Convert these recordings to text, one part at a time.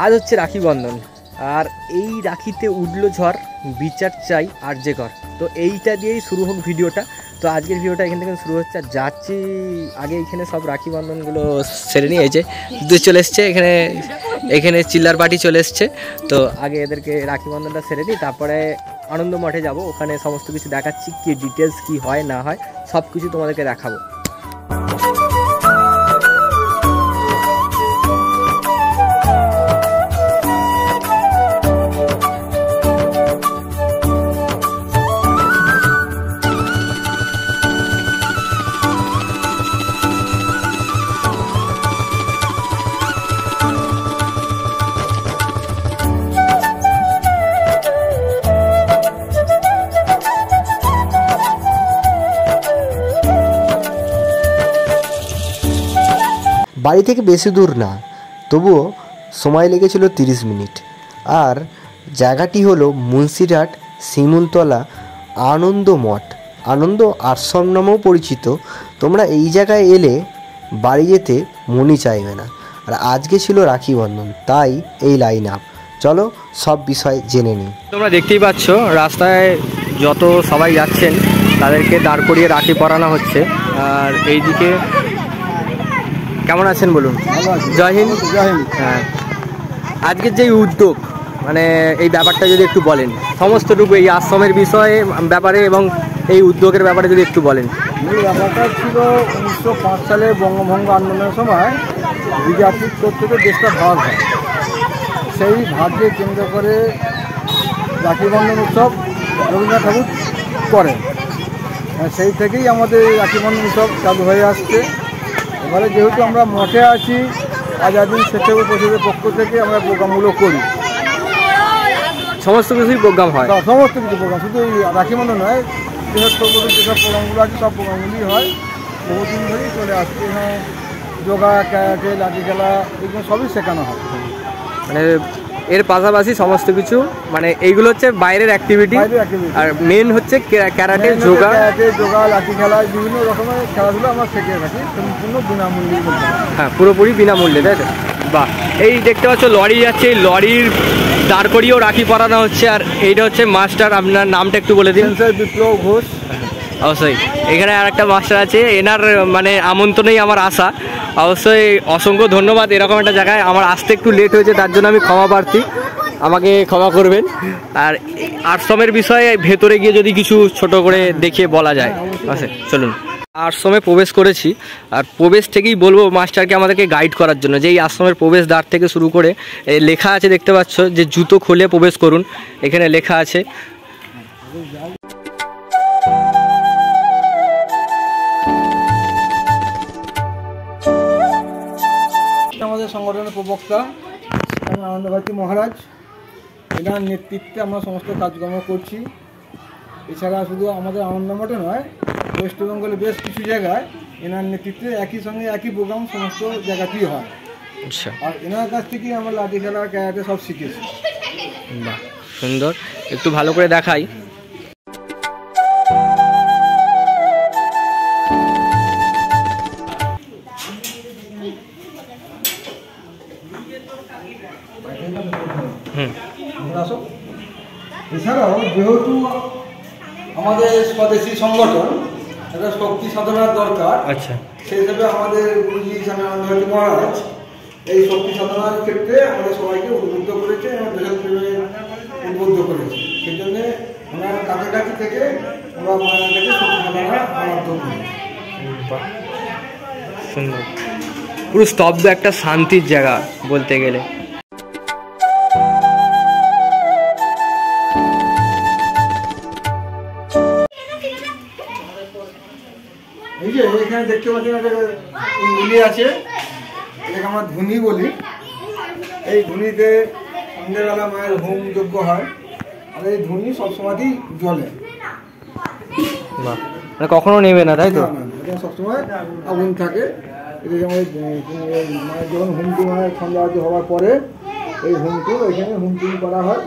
আজ হচ্ছে রাখি বন্ধন, আর এই রাখিতে উঠলো ঝড়, বিচার চাই আরজেকর। তো এইটা দিয়েই শুরু হোক ভিডিওটা। তো আজকের ভিডিওটা এখান থেকে শুরু হচ্ছে। আর যাচ্ছি আগে এখানে সব রাখি বন্ধনগুলো সেরে নিয়ে, এই যে চলে এসছে এখানে চিল্লার পার্টি চলে এসছে। তো আগে এদেরকে রাখি বন্ধনটা সেরে দিই, তারপরে আনন্দ মঠে যাব। ওখানে সমস্ত কিছু দেখাচ্ছি, কি ডিটেলস কি হয় না হয় সব কিছু তোমাদেরকে দেখাবো। বাড়ি থেকে বেশি দূর না, তবুও সময় লেগেছিল 30 মিনিট। আর জায়গাটি হলো মুন্সিরহাট শিমুলতলা আনন্দ মঠ, আনন্দ আশ্রম নামেও পরিচিত। তোমরা এই জায়গায় এলে বাড়ি যেতে মনই চাইবে না। আর আজকে ছিল রাখি বন্ধন, তাই এই লাইন আপ। চলো সব বিষয় জেনে নিই। তোমরা দেখতেই পাচ্ছ রাস্তায় যত সবাই যাচ্ছেন তাদেরকে দাঁড় করিয়ে রাখি পরানো হচ্ছে। আর এইদিকে কেমন আছেন বলুন? জয় হিন্দ। হ্যাঁ, আজকের যে উদ্যোগ, মানে এই ব্যাপারটা যদি একটু বলেন, সমস্তটুকু এই আশ্রমের বিষয়ে ব্যাপারে এবং এই উদ্যোগের ব্যাপারে যদি একটু বলেন। এই ব্যাপারটা ছিল 1905 সালে বঙ্গভঙ্গ আন্দোলনের সময় বিজাপুর থেকে দেশটা ভাগ হয়। সেই ভাগকে কেন্দ্র করে রাখি বন্ধন উৎসব রবীন্দ্রনাথ ঠাকুর করেন। সেই থেকেই আমাদের রাখি বন্ধন উৎসব চালু হয়ে আসছে। এবারে যেহেতু আমরা মঠে আছি, আজাদিন স্বেচ্ছাসেবক পরিষদের পক্ষ থেকে আমরা প্রোগ্রামগুলো করি। সমস্ত কিছুই প্রোগ্রাম হয়, সমস্ত কিছু প্রোগ্রাম, শুধু এই রাখি বন্ধন নয়, যেসব প্রোগ্রামগুলো আছে সব প্রোগ্রামগুলি হয়। বহুদিন ধরেই চলে আসছে। হ্যাঁ, যোগা, ক্যারাটে, লাঠি খেলা, এগুলো সবই শেখানো হয়। মানে এর পাশাপাশি সমস্ত কিছু, মানে এইগুলো হচ্ছে বাইরের অ্যাক্টিভিটি, আর মেন হচ্ছে ক্যারাটে, যোগা, লাঠি খেলা, বিভিন্ন রকমের খেলাধুলো আমরা শিখে থাকি সম্পূর্ণ বিনামূল্যে। হ্যাঁ, পুরোপুরি বিনামূল্যে, তাই তো? বাহ, এই দেখতে পাচ্ছ লরি যাচ্ছে, এই লরির দাঁড় করিয়েও রাখি পরানো হচ্ছে। আর এইটা হচ্ছে মাস্টার, আপনার নামটা একটু বলে দিন। স্যার বিপ্লব ঘোষ। অবশ্যই এখানে আর একটা মাস্টার আছে, এনার মানে আমন্ত্রণেই আমার আসা। অবশ্যই অসংখ্য ধন্যবাদ। এরকম একটা জায়গায় আমার আসতে একটু লেট হয়েছে, তার জন্য আমি ক্ষমা প্রার্থী, আমাকে ক্ষমা করবেন। আর আশ্রমের বিষয়ে ভেতরে গিয়ে যদি কিছু ছোট করে দেখিয়ে বলা যায়। আচ্ছা চলুন। আশ্রমে প্রবেশ করেছি, আর প্রবেশ থেকেই বলবো মাস্টারকে আমাদেরকে গাইড করার জন্য, যে এই আশ্রমের প্রবেশ দ্বার থেকে শুরু করে লেখা আছে, দেখতে পাচ্ছ যে জুতো খুলে প্রবেশ করুন, এখানে লেখা আছে। আমাদের সংগঠনের প্রবক্তা আনন্দ ভারতী মহারাজ, এনার নেতৃত্বে আমরা সমস্ত কাজকর্ম করছি। এছাড়া শুধু আমাদের আনন্দ মঠে নয়, ওয়েস্ট বেঙ্গলে বেশ কিছু জায়গায় এনার নেতৃত্বে একই সঙ্গে একই প্রোগ্রাম সমস্ত জায়গাতেই হয়। আচ্ছা, আর এনার কাছ থেকেই আমরা লাঠি খেলা, ক্যারাটে সব শিখেছি। বাহ, সুন্দর, একটু ভালো করে দেখাই। এছাড়াও যেহেতু আমাদের স্বদেশী সংগঠন, একটা শক্তি সাধনার দরকার। আচ্ছা, সেই হিসাবে আমাদের গুরুজি স্বামী আনন্দ ভারতী মহারাজ এই শক্তি সাধনার ক্ষেত্রে আমাদের সবাইকে উদ্বুদ্ধ করেছে এবং দেশপ্রেমে উদ্বুদ্ধ করেছে। সেই জন্যে ওনার কাছাকাছি থেকে আমরা ওনার কাছে শক্তি সাধনা সমর্থন করি। সুন্দর, পুরো স্তব্ধ একটা শান্তির জায়গা বলতে গেলে। এই যে এখানে দেখতে পাচ্ছেন একটা ধুনি আছে, এটাকে আমরা ধুনি বলি। এই ধুনিতে সন্ধ্যেবেলা মায়ের হোম যজ্ঞ হয়, আর এই ধুনি সবসময়ই জ্বলে, কখনো নেবে না, তাই তো? এটা সবসময় আগুন থাকে। এটা যেমন মায়ের যখন হুমকি, মায়ের সন্ধ্যা আরতি হওয়ার পরে এই হুমকি ওইখানে হুমকি করা হয়।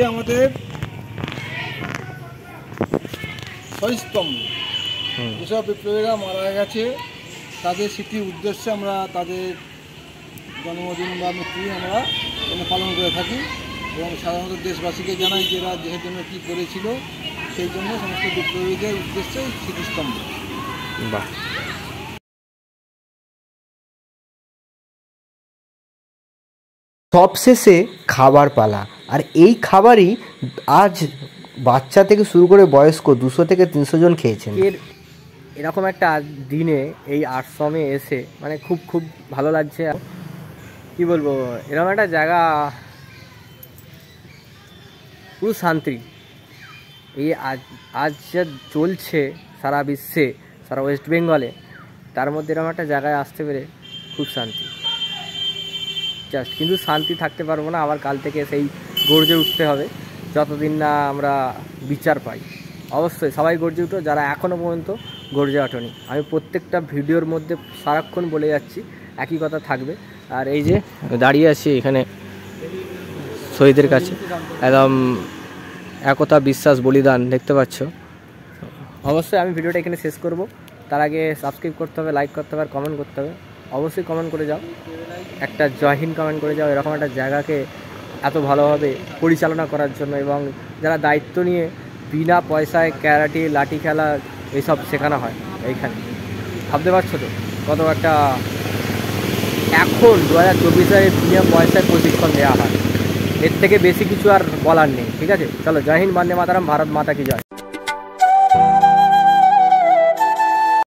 আমাদের শহীদস্তম্ভ। যেসব বিপ্লবীরা মারা গেছে তাদের স্মৃতির উদ্দেশ্যে আমরা তাদের জন্মদিন বা মৃত্যু আমরা পালন করে থাকি এবং সাধারণত দেশবাসীকে জানাই যে এরা দেশের জন্য কী করেছিল, সেই জন্য সমস্ত বিপ্লবীদের উদ্দেশ্যে স্মৃতিস্তম্ভ। বাহ। সবশেষে খাবার পালা, আর এই খাবারই আজ বাচ্চা থেকে শুরু করে বয়স্ক 200 থেকে 300 জন খেয়েছেন। এরকম একটা দিনে এই আশ্রমে এসে মানে খুব খুব ভালো লাগছে। কি বলবো, এরকম একটা জায়গা পুরো শান্তি। এই আজ যা চলছে সারা বিশ্বে, সারা ওয়েস্ট বেঙ্গলে, তার মধ্যে এরকম একটা জায়গায় আসতে পেরে খুব শান্তি জাস্ট। কিন্তু শান্তি থাকতে পারবো না, আবার কাল থেকে সেই গর্জে উঠতে হবে যতদিন না আমরা বিচার পাই। অবশ্যই সবাই গর্জে উঠো যারা এখনও পর্যন্ত গর্জে ওঠেনি। আমি প্রত্যেকটা ভিডিওর মধ্যে সারাক্ষণ বলে যাচ্ছি, একই কথা থাকবে। আর এই যে দাঁড়িয়ে আছি এখানে শহীদের কাছে, একদম একতা, বিশ্বাস, বলিদান দেখতে পাচ্ছ। অবশ্যই আমি ভিডিওটা এখানে শেষ করব, তার আগে সাবস্ক্রাইব করতে হবে, লাইক করতে হবে আর কমেন্ট করতে হবে। অবশ্যই কমেন্ট করে যাও, একটা জয় হিন্দ কমেন্ট করে যাও এরকম একটা জায়গাকে এত ভালোভাবে পরিচালনা করার জন্য, এবং যারা দায়িত্ব নিয়ে বিনা পয়সায় ক্যারাটে, লাঠি খেলা এইসব শেখানো হয় এইখানে। ভাবতে পারছো তো কত একটা, এখন 2024 বিনা পয়সায় প্রশিক্ষণ দেওয়া হয়। এর থেকে বেশি কিছু আর বলার নেই। ঠিক আছে, চলো, জয় হিন্দ, বন্দে মাতরম, ভারত মাতা কি জয়।